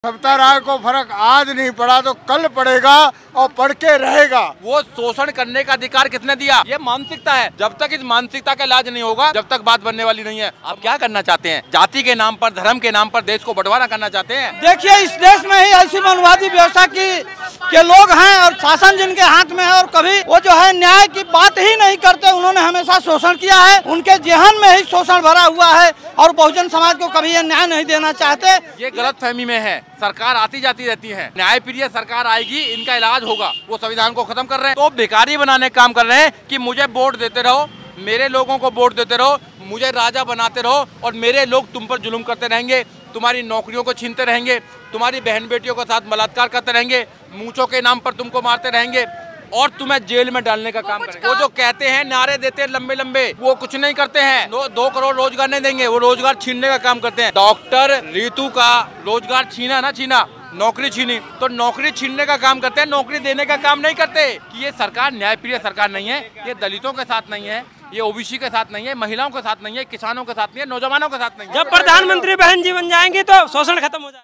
सविता राय को फर्क आज नहीं पड़ा तो कल पड़ेगा और पड़ के रहेगा। वो शोषण करने का अधिकार किसने दिया? ये मानसिकता है। जब तक इस मानसिकता का इलाज नहीं होगा, जब तक बात बनने वाली नहीं है। आप क्या करना चाहते हैं? जाति के नाम पर, धर्म के नाम पर देश को बंटवारा करना चाहते हैं? देखिए, इस देश में ही ऐसी मनवादी व्यवस्था के लोग हैं और शासन जिनके हाथ में है, और कभी वो जो है न्याय की बात ही नहीं करते। उन्होंने हमेशा शोषण किया है, उनके जेहन में ही शोषण भरा हुआ है और बहुजन समाज को कभी ये न्याय नहीं देना चाहते। ये गलतफहमी में है। सरकार आती जाती रहती है, न्यायप्रिय सरकार आएगी, इनका इलाज होगा। वो संविधान को खत्म कर रहे हैं, तो भिखारी बनाने का काम कर रहे हैं कि मुझे वोट देते रहो, मेरे लोगों को वोट देते रहो, मुझे राजा बनाते रहो और मेरे लोग तुम पर जुल्म करते रहेंगे, तुम्हारी नौकरियों को छीनते रहेंगे, तुम्हारी बहन बेटियों के साथ बलात्कार करते रहेंगे, मूंछों के नाम पर तुमको मारते रहेंगे और तुम्हें जेल में डालने का काम करेंगे। वो जो कहते हैं, नारे देते हैं लंबे लंबे, वो कुछ नहीं करते हैं। 2 करोड़ रोजगार नहीं देंगे, वो रोजगार छीनने का काम करते हैं। डॉक्टर रितु का रोजगार छीना, नौकरी छीनी, तो नौकरी छीनने का काम करते हैं, नौकरी देने का काम नहीं करते। कि ये सरकार न्यायप्रिय सरकार नहीं है, ये दलितों के साथ नहीं है, ये ओबीसी के साथ नहीं है, महिलाओं के साथ नहीं है, किसानों के साथ नहीं है, नौजवानों के साथ नहीं है। जब प्रधानमंत्री बहन जी बन जाएंगी तो शोषण खत्म हो जाएगा।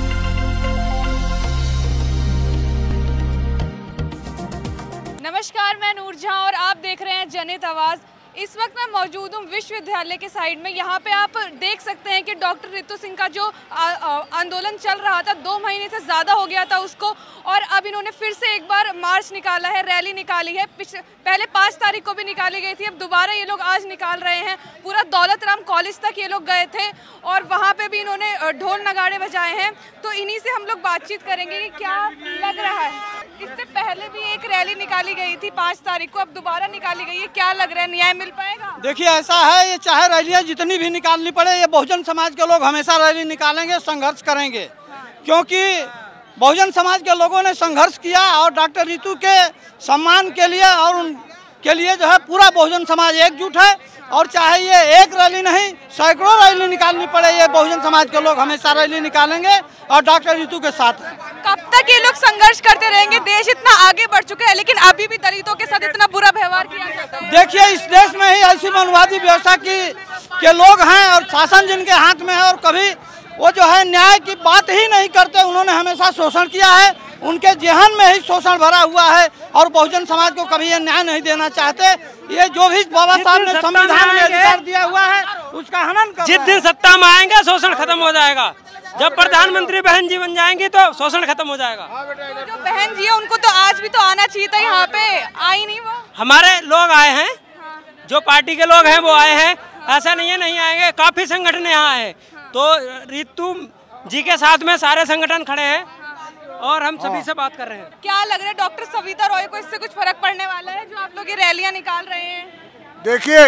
नमस्कार, मैं नूरजहां और आप देख रहे हैं जनहित आवाज़। इस वक्त मैं मौजूद हूँ विश्वविद्यालय के साइड में। यहाँ पे आप देख सकते हैं कि डॉक्टर रितु सिंह का जो आंदोलन चल रहा था, 2 महीने से ज़्यादा हो गया था उसको, और अब इन्होंने फिर से एक बार मार्च निकाला है, रैली निकाली है। पहले 5 तारीख को भी निकाली गई थी, अब दोबारा ये लोग आज निकाल रहे हैं। पूरा दौलत राम कॉलेज तक ये लोग गए थे और वहाँ पे भी इन्होंने ढोल नगाड़े बजाए हैं। तो इन्हीं से हम लोग बातचीत करेंगे कि क्या लग रहा है। इससे पहले भी एक रैली निकाली गई थी 5 तारीख को, अब दोबारा निकाली गई है। क्या लग रहा है, न्याय मिल पाएगा? देखिए, ऐसा है, ये चाहे रैलियाँ जितनी भी निकालनी पड़े, ये बहुजन समाज के लोग हमेशा रैली निकालेंगे, संघर्ष करेंगे। क्योंकि बहुजन समाज के लोगों ने संघर्ष किया और डॉक्टर रितु के सम्मान के लिए और उनके लिए जो है पूरा बहुजन समाज एकजुट है। और चाहे ये एक रैली नहीं, सैकड़ों रैली निकालनी पड़े, ये बहुजन समाज के लोग हमेशा रैली निकालेंगे और डॉक्टर रितु के साथ हैं। कब तक ये लोग संघर्ष करते रहेंगे? देश इतना आगे बढ़ चुका है, लेकिन अभी भी दलितों के साथ इतना बुरा व्यवहार किया जाता है। देखिए, इस देश में ही ऐसी मनवादी व्यवस्था के लोग हैं और शासन जिनके हाथ में है, और कभी वो जो है न्याय की बात ही नहीं करते। उन्होंने हमेशा शोषण किया है, उनके जेहन में ही शोषण भरा हुआ है और बहुजन समाज को कभी ये न्याय नहीं देना चाहते। ये जो भी बाबा साहब ने संविधान में अधिकार दिया हुआ है, उसका हनन कर। जिस दिन सत्ता में आएंगे शोषण खत्म हो जाएगा। जब प्रधानमंत्री बहन जी बन जाएंगी तो शोषण खत्म हो जाएगा। जो बहन जी है उनको तो आज भी तो आना चाहिए था, यहाँ पे आई नहीं वो। हमारे लोग आए हैं, जो पार्टी के लोग हैं वो आए हैं, ऐसा नहीं है नहीं आएंगे। काफी संगठन यहाँ आए, तो रितु जी के साथ में सारे संगठन खड़े हैं और हम सभी से बात कर रहे हैं। क्या लग रहा है डॉक्टर सविता रॉय को इससे कुछ फर्क पड़ने वाला है, जो आप लोग ये रैलियां निकाल रहे हैं? देखिए,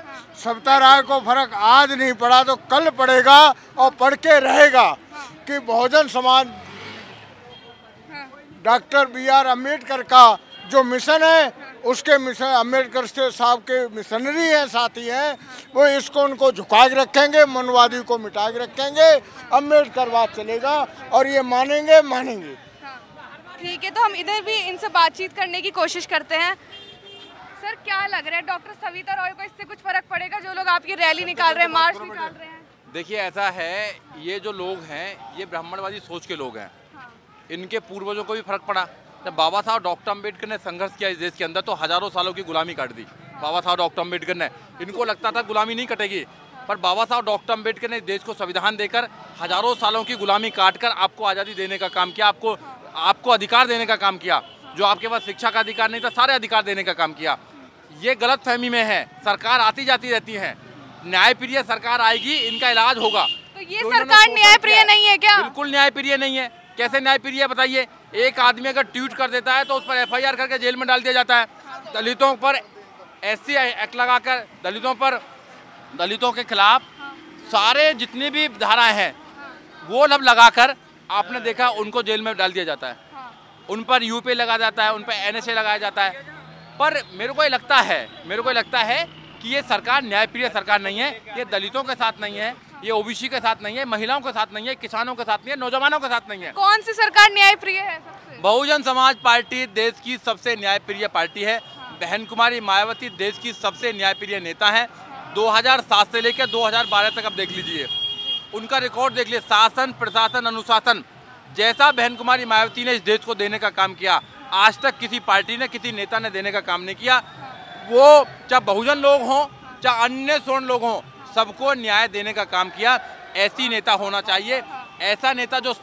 सविता राय को फर्क आज नहीं पड़ा तो कल पड़ेगा और पड़ के रहेगा। कि बहुजन समाज डॉक्टर BR अम्बेडकर का जो मिशन है, उसके मिशन अम्बेडकर से साहब के मिशनरी हैं, साथी हैं, वो इसको उनको झुका के रखेंगे, मनवादी को मिटा के रखेंगे। अम्बेडकरवाद चलेगा और ये मानेंगे। ठीक है, तो हम इधर भी इनसे बातचीत करने की कोशिश करते हैं। सर, क्या लग रहा है डॉक्टर सविता रॉय को इससे कुछ फर्क पड़ेगा, जो लोग आपकी रैली निकाल रहे हैं, मार्च निकाल रहे हैं? देखिए, ऐसा है, ये जो लोग हैं ये ब्राह्मणवादी सोच के लोग हैं। इनके पूर्वजों को भी फर्क पड़ा। जब बाबा साहब डॉक्टर अम्बेडकर ने संघर्ष किया इस देश के अंदर, तो हजारों सालों की गुलामी काट दी बाबा साहब डॉक्टर अम्बेडकर ने। इनको लगता था गुलामी नहीं कटेगी, पर बाबा साहब डॉक्टर अम्बेडकर ने देश को संविधान देकर हजारों सालों की गुलामी काटकर आपको आज़ादी देने का काम किया, आपको अधिकार देने का काम किया। जो आपके पास शिक्षा का अधिकार नहीं था, सारे अधिकार देने का काम किया। ये गलतफहमी में है। सरकार आती जाती रहती है, न्यायप्रिय सरकार आएगी, इनका इलाज होगा। तो ये सरकार न्यायप्रिय नहीं है क्या? बिल्कुल न्यायप्रिय नहीं है। कैसे न्यायप्रिय बताइए? एक आदमी अगर ट्वीट कर देता है तो उस पर FIR करके जेल में डाल दिया जाता है। दलितों पर SC एक्ट लगाकर दलितों के खिलाफ सारे जितनी भी धाराएं हैं वो सब लगाकर आपने देखा उनको जेल में डाल दिया जाता है। उन पर UP लगा जाता है, उन पर NSA लगाया जाता है। पर मेरे को ये लगता है कि ये सरकार न्यायप्रिय सरकार नहीं है। ये दलितों के साथ नहीं है, ये ओबीसी के साथ नहीं है, महिलाओं के साथ नहीं है, किसानों के साथ नहीं है, नौजवानों के साथ नहीं है। कौन सी सरकार न्यायप्रिय है? बहुजन समाज पार्टी देश की सबसे न्यायप्रिय पार्टी है। बहन कुमारी मायावती देश की सबसे न्यायप्रिय नेता है। 2007 से लेकर 2012 तक आप देख लीजिए, उनका रिकॉर्ड देख लीजिए। शासन, प्रशासन, अनुशासन जैसा बहन कुमारी मायावती ने इस देश को देने का काम किया, आज तक किसी पार्टी ने, किसी नेता ने देने का काम नहीं किया। वो चाहे बहुजन लोग हों, चाहे अन्य स्वर्ण लोग हों, सबको न्याय देने का काम किया। ऐसी नेता होना चाहिए, ऐसा नेता जो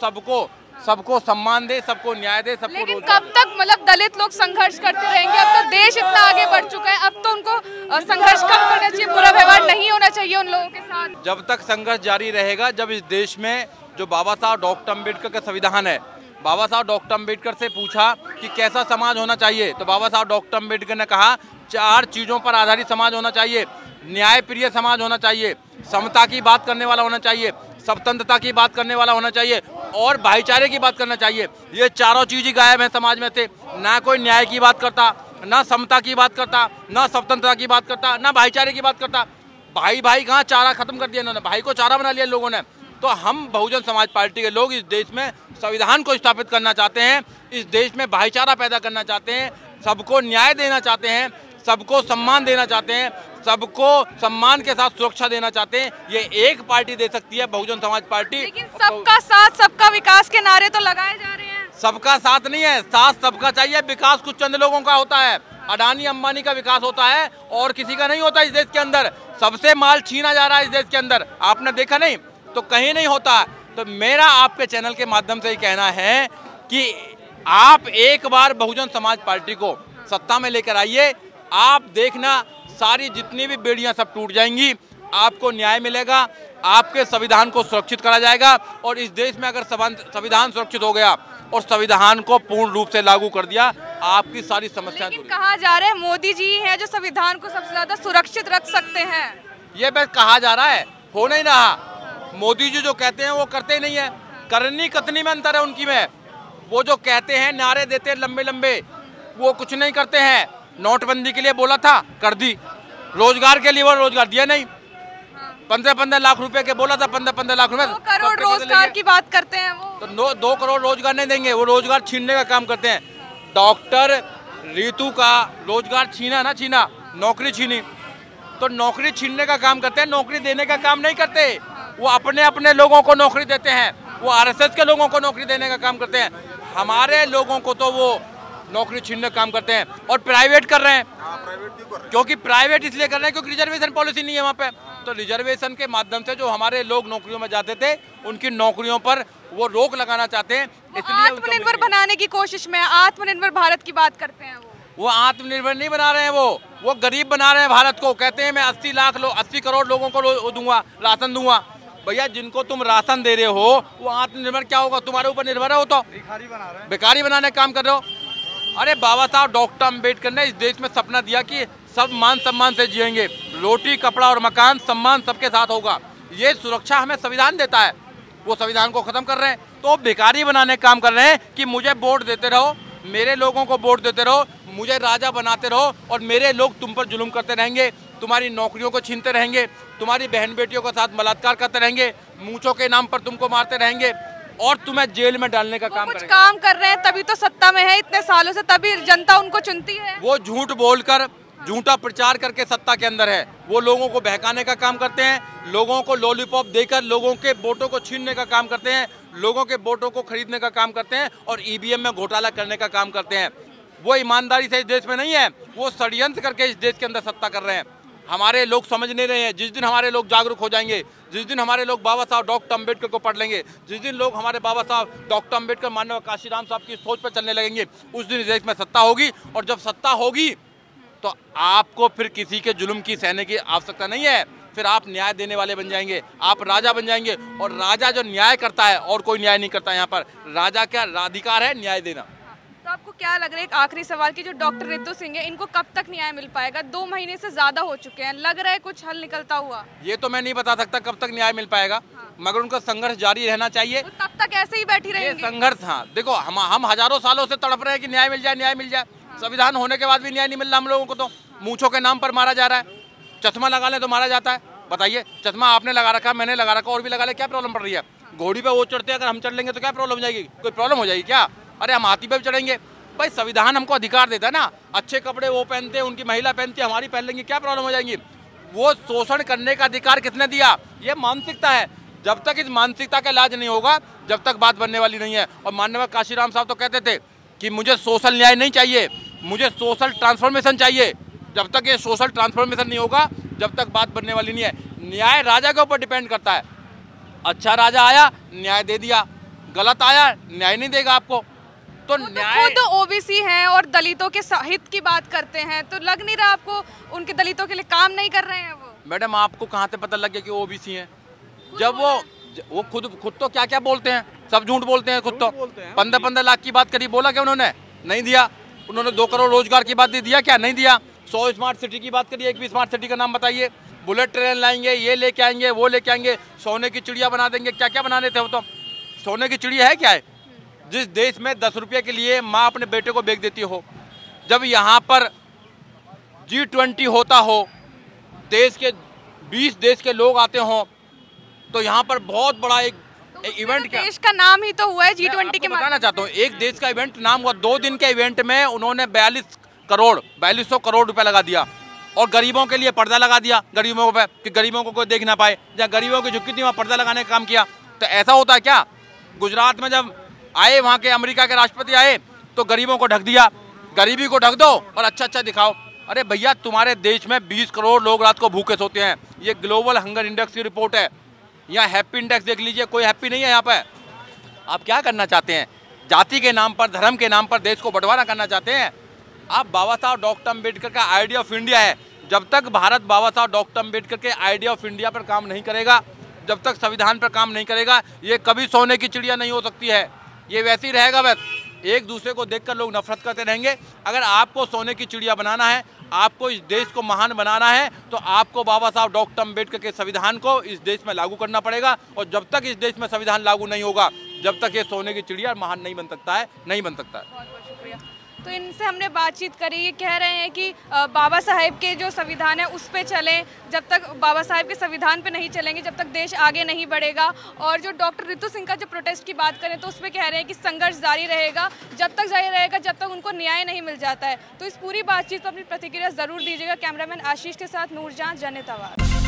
सबको सम्मान दे, सबको न्याय दे, सबको। लेकिन कब तक मतलब दलित लोग संघर्ष करते रहेंगे? अब तो देश इतना आगे बढ़ चुका है, अब तो उनको संघर्ष कम करना चाहिए, बुरा व्यवहार नहीं होना चाहिए उन लोगों के साथ। जब तक संघर्ष जारी रहेगा, जब इस देश में जो बाबा साहब डॉक्टर अम्बेडकर का संविधान है, बाबा साहब डॉक्टर अम्बेडकर से पूछा कि कैसा समाज होना चाहिए, तो बाबा साहब डॉक्टर अम्बेडकर ने कहा 4 चीज़ों पर आधारित समाज होना चाहिए। न्याय प्रिय समाज होना चाहिए, समता की बात करने वाला होना चाहिए, स्वतंत्रता की बात करने वाला होना चाहिए और भाईचारे की बात करना चाहिए। ये चारों चीज़ ही गायब है समाज में से। ना कोई न्याय की बात करता, ना समता की बात करता, ना स्वतंत्रता की बात करता, ना भाईचारे की बात करता। भाई कहाँ, चारा खत्म कर दिया इन्होंने, भाई को चारा बना लिया लोगों ने। तो हम बहुजन समाज पार्टी के लोग इस देश में संविधान को स्थापित करना चाहते हैं, इस देश में भाईचारा पैदा करना चाहते हैं, सबको न्याय देना चाहते हैं, सबको सम्मान देना चाहते हैं, सबको सम्मान के साथ सुरक्षा देना चाहते हैं। ये एक पार्टी दे सकती है, बहुजन समाज पार्टी। लेकिन सबका साथ, सबका विकास के नारे तो लगाए जा रहे हैं। सबका साथ नहीं है, साथ सबका चाहिए। विकास कुछ चंद लोगों का होता है, अडानी अंबानी का विकास होता है और किसी का नहीं होता। इस देश के अंदर सबसे माल छीना जा रहा है, इस देश के अंदर आपने देखा नहीं तो कहीं नहीं होता। तो मेरा आपके चैनल के माध्यम से ही कहना है कि आप एक बार बहुजन समाज पार्टी को सत्ता में लेकर आइए, आप देखना सारी जितनी भी बेड़ियां सब टूट जाएंगी, आपको न्याय मिलेगा, आपके संविधान को सुरक्षित करा जाएगा। और इस देश में अगर संविधान सुरक्षित हो गया और संविधान को पूर्ण रूप से लागू कर दिया, आपकी सारी समस्याएं। लेकिन कहा जा रहा है मोदी जी हैं जो संविधान को सबसे ज्यादा सुरक्षित रख सकते हैं। ये बस कहा जा रहा है, हो नहीं रहा। मोदी जी जो कहते हैं वो करते ही नहीं है। करनी कतनी में अंतर है उनकी में। वो जो कहते हैं, नारे देते हैं लंबे लंबे, वो कुछ नहीं करते हैं। नोटबंदी के लिए बोला था, कर दी। रोजगार के लिए वो रोजगार दिया नहीं। 15-15 लाख रुपए के बोला था, 15-15 लाख रुपए। 2 करोड़ रोजगार की बात करते हैं वो। तो 2 करोड़ रोजगार नहीं देंगे, वो रोजगार छीनने का काम करते हैं। डॉक्टर रितु का रोजगार छीना, नौकरी छीनी, तो नौकरी छीनने का काम करते हैं, नौकरी देने का काम नहीं करते। वो अपने लोगों को नौकरी देते हैं, वो आरएसएस के लोगों को नौकरी देने का काम करते हैं। हमारे लोगों को तो वो नौकरी छीनने का काम करते हैं और प्राइवेट कर रहे हैं। क्योंकि प्राइवेट इसलिए कर रहे हैं क्योंकि रिजर्वेशन पॉलिसी नहीं है वहाँ पे। तो रिजर्वेशन के माध्यम से जो हमारे लोग नौकरियों में जाते थे, उनकी नौकरियों पर वो रोक लगाना चाहते हैं। इसलिए आत्मनिर्भर बनाने की कोशिश में, आत्मनिर्भर भारत की बात करते हैं वो आत्मनिर्भर नहीं बना रहे हैं, वो गरीब बना रहे हैं भारत को। कहते हैं मैं 80 करोड़ लोगों को दूंगा, राशन दूंगा। भैया जिनको तुम राशन दे रहे हो वो आत्मनिर्भर क्या होगा? तुम्हारे ऊपर निर्भर है वो तो। भिखारी बनाने का काम कर रहे हो। अरे बाबा साहब डॉक्टर अम्बेडकर ने इस देश में सपना दिया कि सब मान सम्मान से जिएंगे, रोटी कपड़ा और मकान सम्मान सबके साथ होगा। ये सुरक्षा हमें संविधान देता है, वो संविधान को खत्म कर रहे हैं। तो भिखारी बनाने का काम कर रहे हैं कि मुझे वोट देते रहो, मेरे लोगों को वोट देते रहो, मुझे राजा बनाते रहो और मेरे लोग तुम पर जुल्म करते रहेंगे, तुम्हारी नौकरियों को छीनते रहेंगे, तुम्हारी बहन बेटियों के साथ बलात्कार करते रहेंगे, मूंछों के नाम पर तुमको मारते रहेंगे और तुम्हें जेल में डालने का काम करेंगे। कुछ काम कर रहे हैं तभी तो सत्ता में है इतने सालों से, तभी जनता उनको चुनती है। वो झूठ बोलकर, झूठा प्रचार करके सत्ता के अंदर है। वो लोगों को बहकाने का काम करते हैं, लोगों को लॉलीपॉप देकर लोगों के वोटों को छीनने का काम करते हैं, लोगों के वोटों को खरीदने का काम करते हैं और ईवीएम में घोटाला करने का काम करते हैं। वो ईमानदारी से इस देश में नहीं है, वो षड्यंत्र करके इस देश के अंदर सत्ता कर रहे हैं। हमारे लोग समझ नहीं रहे हैं। जिस दिन हमारे लोग जागरूक हो जाएंगे, जिस दिन हमारे लोग बाबा साहब डॉक्टर अम्बेडकर को पढ़ लेंगे, जिस दिन लोग हमारे बाबा साहब डॉक्टर अम्बेडकर माननीय काशीराम साहब की सोच पर चलने लगेंगे, उस दिन इस देश में सत्ता होगी। और जब सत्ता होगी तो आपको फिर किसी के जुल्म की सहने की आवश्यकता नहीं है, फिर आप न्याय देने वाले बन जाएंगे, आप राजा बन जाएंगे। और राजा जो न्याय करता है और कोई न्याय नहीं करता। यहाँ पर राजा का अधिकार है न्याय देना। तो आपको क्या लग रहा है, एक आखिरी सवाल की, जो डॉक्टर रितु सिंह है, इनको कब तक न्याय मिल पाएगा? 2 महीने से ज्यादा हो चुके हैं, लग रहा है कुछ हल निकलता हुआ? ये तो मैं नहीं बता सकता कब तक न्याय मिल पाएगा, मगर उनका संघर्ष जारी रहना चाहिए। तो तब तक ऐसे ही बैठी रहेंगे? संघर्ष, हाँ देखो हम हजारों सालों से तड़प रहे हैं कि न्याय मिल जाए, न्याय मिल जाए। संविधान होने के बाद भी न्याय नहीं मिल रहा हम लोगों को। तो मूंछों के नाम पर मारा जा रहा है, चश्मा लगा ले तो मारा जाता है। बताइए, चश्मा आपने लगा रखा, मैंने लगा रखा, और भी लगा ले, क्या प्रॉब्लम पड़ रही है? घोड़ी पे वो चढ़ते हैं, अगर हम चढ़ लेंगे तो क्या प्रॉब्लम हो जाएगी? कोई प्रॉब्लम हो जाएगी क्या? अरे हम हाथी पे भी चढ़ेंगे। भाई संविधान हमको अधिकार देता है ना, अच्छे कपड़े वो पहनते हैं, उनकी महिला पहनती है, हमारी पहन लेंगे, क्या प्रॉब्लम हो जाएगी? वो शोषण करने का अधिकार किसने दिया? ये मानसिकता है। जब तक इस मानसिकता का इलाज नहीं होगा, जब तक बात बनने वाली नहीं है। और माननीय काशीराम साहब तो कहते थे कि मुझे सोशल न्याय नहीं चाहिए, मुझे सोशल ट्रांसफॉर्मेशन चाहिए। जब तक ये सोशल ट्रांसफॉर्मेशन नहीं होगा, जब तक बात बनने वाली नहीं है। न्याय राजा के ऊपर डिपेंड करता है। अच्छा राजा आया, न्याय दे दिया, गलत आया, न्याय नहीं देगा आपको। तो न्याय खुद ओबीसी हैं और दलितों के हित की बात करते हैं, तो लग नहीं रहा आपको उनके दलितों के लिए काम नहीं कर रहे हैं वो? मैडम आपको कहाँ से पता लग गया कि ओबीसी हैं? जब वो खुद तो क्या क्या बोलते हैं, सब झूठ बोलते हैं। खुद तो 15-15 लाख की बात करी, बोला क्या उन्होंने? नहीं दिया। उन्होंने 2 करोड़ रोजगार की बात दिया क्या? नहीं दिया। 100 स्मार्ट सिटी की बात करी, एक भी स्मार्ट सिटी का नाम बताइए। बुलेट ट्रेन लाएंगे, ये लेके आएंगे, वो लेके आएंगे, सोने की चिड़िया बना देंगे। क्या क्या बनाने थे वो? तो सोने की चिड़िया है क्या है? जिस देश में 10 रुपये के लिए माँ अपने बेटे को बेच देती हो, जब यहाँ पर G20 होता हो, देश के 20 देश के लोग आते हों, तो यहाँ पर बहुत बड़ा एक इवेंट, क्या देश का नाम ही तो हुआ है G20 के। बताना चाहता हूँ, एक देश का इवेंट नाम हुआ। 2 दिन के इवेंट में उन्होंने 4200 करोड़ रुपए लगा दिया और गरीबों के लिए पर्दा लगा दिया, गरीबों पे, कि गरीबों को कोई देख ना पाए। जहाँ गरीबों की झुक्की थी वहाँ पर्दा लगाने का काम किया। तो ऐसा होता है क्या? गुजरात में जब आए वहाँ के अमेरिका के राष्ट्रपति आए तो गरीबों को ढक दिया। गरीबी को ढक दो और अच्छा दिखाओ। अरे भैया, तुम्हारे देश में 20 करोड़ लोग रात को भूखे सोते हैं। ये ग्लोबल हंगर इंडेक्स की रिपोर्ट है। यहाँ हैप्पी इंडेक्स देख लीजिए, कोई हैप्पी नहीं है यहाँ पे। आप क्या करना चाहते हैं? जाति के नाम पर, धर्म के नाम पर देश को बंटवारा करना चाहते हैं आप। बाबा साहब डॉक्टर अम्बेडकर का आइडिया ऑफ इंडिया है। जब तक भारत बाबा साहब डॉक्टर अम्बेडकर के आइडिया ऑफ इंडिया पर काम नहीं करेगा, जब तक संविधान पर काम नहीं करेगा, ये कभी सोने की चिड़िया नहीं हो सकती है। ये वैसे ही रहेगा, बस एक दूसरे को देखकर लोग नफरत करते रहेंगे। अगर आपको सोने की चिड़िया बनाना है, आपको इस देश को महान बनाना है, तो आपको बाबा साहब डॉक्टर अम्बेडकर के संविधान को इस देश में लागू करना पड़ेगा। और जब तक इस देश में संविधान लागू नहीं होगा, जब तक ये सोने की चिड़िया महान नहीं बन सकता है, नहीं बन सकता है। बहुत बहुत शुक्रिया। तो इनसे हमने बातचीत करी, ये कह रहे हैं कि बाबा साहेब के जो संविधान है उस पे चलें। जब तक बाबा साहेब के संविधान पे नहीं चलेंगे, जब तक देश आगे नहीं बढ़ेगा। और जो डॉक्टर रितु सिंह का जो प्रोटेस्ट की बात करें तो उस पर कह रहे हैं कि संघर्ष जारी रहेगा, जब तक जारी रहेगा जब तक उनको न्याय नहीं मिल जाता है। तो इस पूरी बातचीत पर अपनी प्रतिक्रिया ज़रूर दीजिएगा। कैमरामैन आशीष के साथ नूरजहां, जनहित आवाज़।